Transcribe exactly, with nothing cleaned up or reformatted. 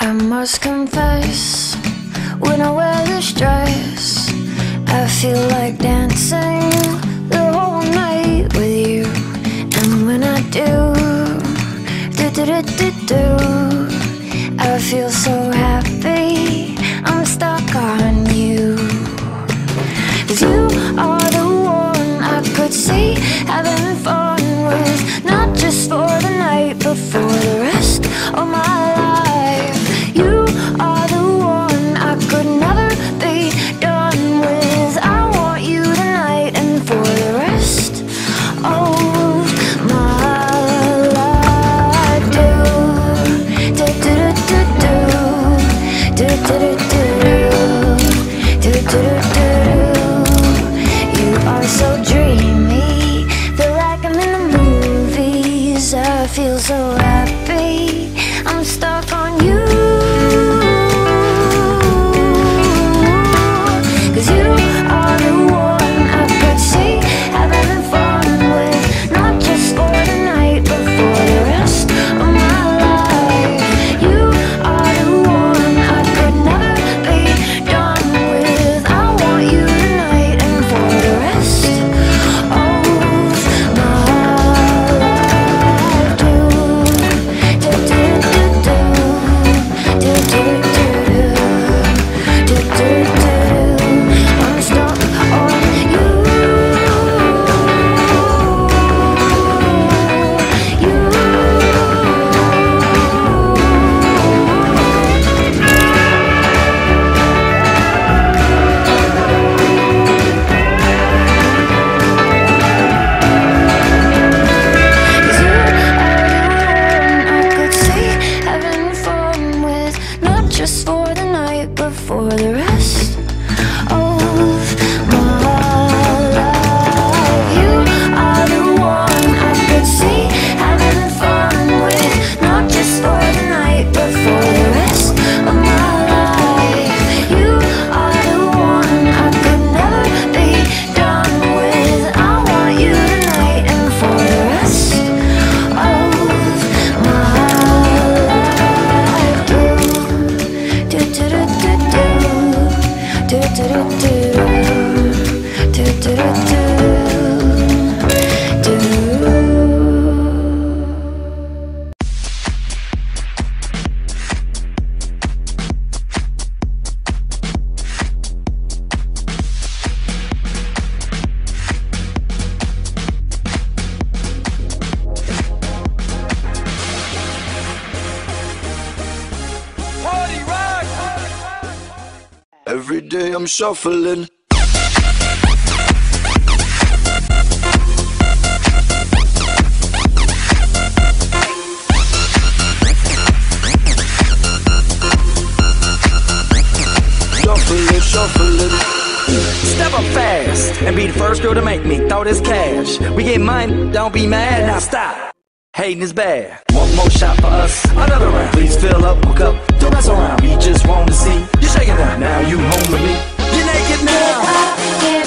I must confess, when I wear this dress, I feel like dancing the whole night with you. And when I do, do do do do do, I feel so happy, I'm stuck on you. 'Cause you are the one I could see having fun with, not just for the night, but for the rest of my life. You are the one I could never be done with. I want you tonight and for the rest of my life. Do do do do do do do do do do do do. You are so dreamy, feel like I'm in the movies. I feel so happy, I'm stuck on you. 'Cause you are the one I could see having fun with, not just for the night, but for the rest of my life. You are the one I could never be done with. I want you tonight and for the rest of my life. Do do do do do do do do do do do. I'm stuck on you. You. Cause you are the one I could see having fun with, not just for the night, but for the rest of my life. You are the one I could see having fun with, not just for the night, but for the rest of my life. You are the one I could never be done with. I want you tonight and for the rest of my life. Do do do do do do do do do do do do. Every day I'm shuffling. Shuffling, shuffling. Step up fast and be the first girl to make me throw this cash. We get mine, don't be mad, now stop. Hating is bad. One more shot for us, another round. Please fill up, hook up, don't mess around. We just want to see you shaking down. Now you home with me, you're naked now. Get